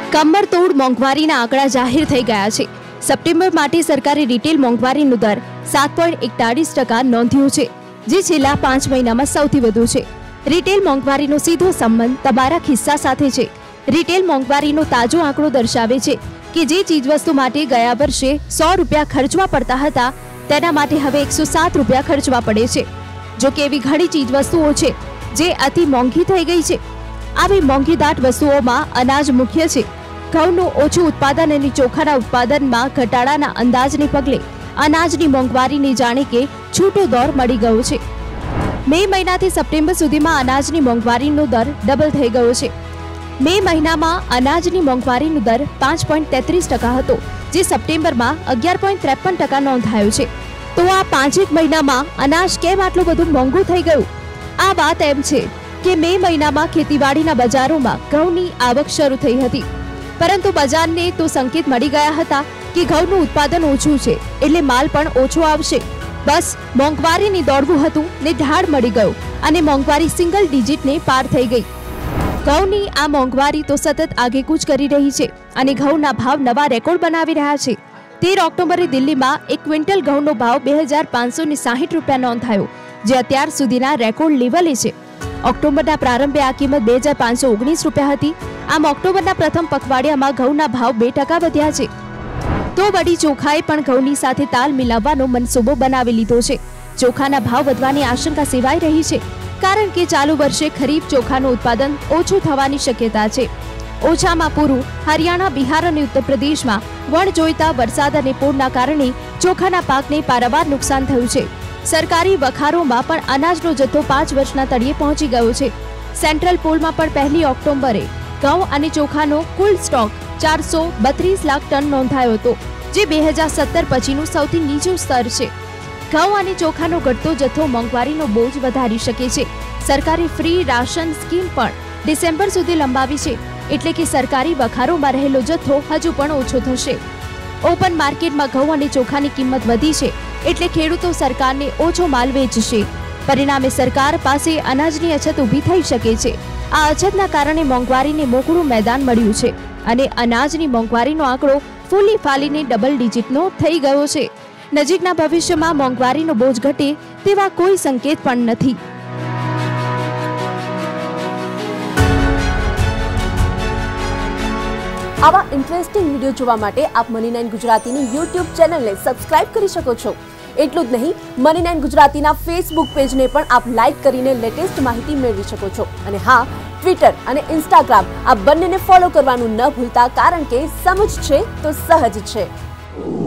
કમરતોડ મોંઘવારીના આંકડા જાહેર થઈ ગયા છે। સપ્ટેમ્બર માટે સરકારે રિટેલ મોંઘવારીનો દર 7.41% નોંધ્યો છે, જે છેલ્લા 5 મહિનામાં સૌથી વધુ છે। રિટેલ મોંઘવારીનો સીધો સંબંધ તમારા ખિસ્સા સાથે છે। રિટેલ મોંઘવારીનો તાજો આંકડો દર્શાવે છે કે જે ચીજવસ્તુ માટે ગયા વર્ષે 100 રૂપિયા ખર્ચવા પડતા હતા, તેના માટે હવે 107 રૂપિયા ખર્ચવા પડે છે। જો કે એવી ઘણી ચીજવસ્તુઓ છે જે અતિ મોંઘી થઈ ગઈ છે। આવી મોંઘીદાટ વસ્તુઓમાં અનાજ મુખ્ય છે। ઘઉંનું ઓછું ઉત્પાદન અને ચોખાના ઉત્પાદનમાં ઘટાડાના અંદાજને પગલે અનાજની મોંઘવારીને જાણે કે છૂટો દોર મળી ગયો છે। મે મહિનાથી સપ્ટેમ્બર સુધીમાં અનાજની મોંઘવારીનો દર ડબલ થઈ ગયો છે। મે મહિનામાં અનાજની મોંઘવારીનો દર 5.33% હતો, જે સપ્ટેમ્બરમાં 11.53% નોંધાયો છે। તો આ 5 મહિનામાં અનાજ કેમ આટલું બધું મોંઘું થઈ ગયું? આ વાત એમ છે કે મે મહિનામાં ખેતીવાડીના બજારોમાં ઘઉંની આવક શરૂ થઈ હતી, પરંતુ બજારને તો સંકેત મળી ગયા હતા કે ઘઉંનું ઉત્પાદન ઓછું છે, એટલે માલ પણ ઓછો આવશે। બસ મોંઘવારીને દોડવું હતું ને ઢાળ મળી ગયો અને મોંઘવારી સિંગલ ડિજિટને પાર થઈ ગઈ। ઘઉંની આ મોંઘવારી તો સતત આગેકૂચ કરી રહી છે અને ઘઉંના ભાવ નવા રેકોર્ડ બનાવી રહ્યા છે। 13 ઓક્ટોબરે દિલ્હીમાં 1 ક્વિન્ટલ ઘઉંનો ભાવ 2560 રૂપિયા નોંધાયો, જે અત્યાર સુધીના રેકોર્ડ લેવલે છે। ઓક્ટોબરના પ્રારંભે આ કિંમત 2519 રૂપિયા હતી। આમ ઓક્ટોબરના પ્રથમ પખવાડિયામાં ઘઉંના ભાવ 2% વધ્યા છે। તો વળી ચોખાએ પણ ઘઉંની સાથે તાલ મિલાવવાનો મનસૂબો બનાવી લીધો છે। ચોખાના ભાવ વધવાની આશંકા સેવાઈ રહી છે, કારણ કે ચાલુ વર્ષે ખરીફ ચોખાનું ઉત્પાદન ઓછું થવાની શક્યતા છે। ઓછામાં પૂરું હરિયાણા, બિહાર અને ઉત્તર પ્રદેશમાં વણજોઈતા વરસાદ અને પૂરના કારણે ચોખાના પાકને પારાવાર નુકસાન થયું છે। સરકારી વખારોમાં પણ અનાજનો જથ્થો 5 વર્ષના તળિયે પહોંચી ગયો છે। સેન્ટ્રલ પૂલમાં પણ 1 ઓક્ટોબરે ઘઉં અને ચોખાનો કુલ સ્ટોક 432 લાખ ટન નોંધાયો હતો, જે 2017 પછીનું સૌથી નીચું સ્તર છે। ઘઉં અને ચોખાનો ઘટતો જથ્થો મોંઘવારીનો બોજ વધારી શકે છે। સરકારે ફ્રી રાશન સ્કીમ પણ ડિસેમ્બર સુધી લંબાવી છે, એટલે કે સરકારી વખારોમાં રહેલો જથ્થો હજુ પણ ઓછો થશે। ઓપન માર્કેટમાં ઘઉં અને ચોખાની કિંમત વધી છે, એટલે ખેડૂતો સરકારને ઓછો માલ વેચશે। પરિણામે સરકાર પાસે અનાજની અછત ઊભી થઈ શકે છે। આ અછતના કારણે મોંઘવારીને મોકળું મેદાન મળ્યું છે અને અનાજની મોંઘવારીનો આંકડો ફૂલી ફાલીને ડબલ ડિજિટનો થઈ ગયો છે। નજીકના ભવિષ્યમાં મોંઘવારીનો બોજ ઘટે તેવા કોઈ સંકેત પણ નથી। આવા ઇન્ટરેસ્ટિંગ વિડીયો જોવા માટે આપ મની9 ગુજરાતીની YouTube ચેનલને સબસ્ક્રાઇબ કરી શકો છો। એટલું જ નહીં, મની9 ગુજરાતીના ફેસબુક પેજને પણ આપ લાઇક કરીને લેટેસ્ટ માહિતી મેળવી શકો છો। અને હા, ટ્વિટર અને ઇન્સ્ટાગ્રામ આ બંનેને ફોલો કરવાનું ન ભૂલતા, કારણ કે સમજ છે તો સહજ છે।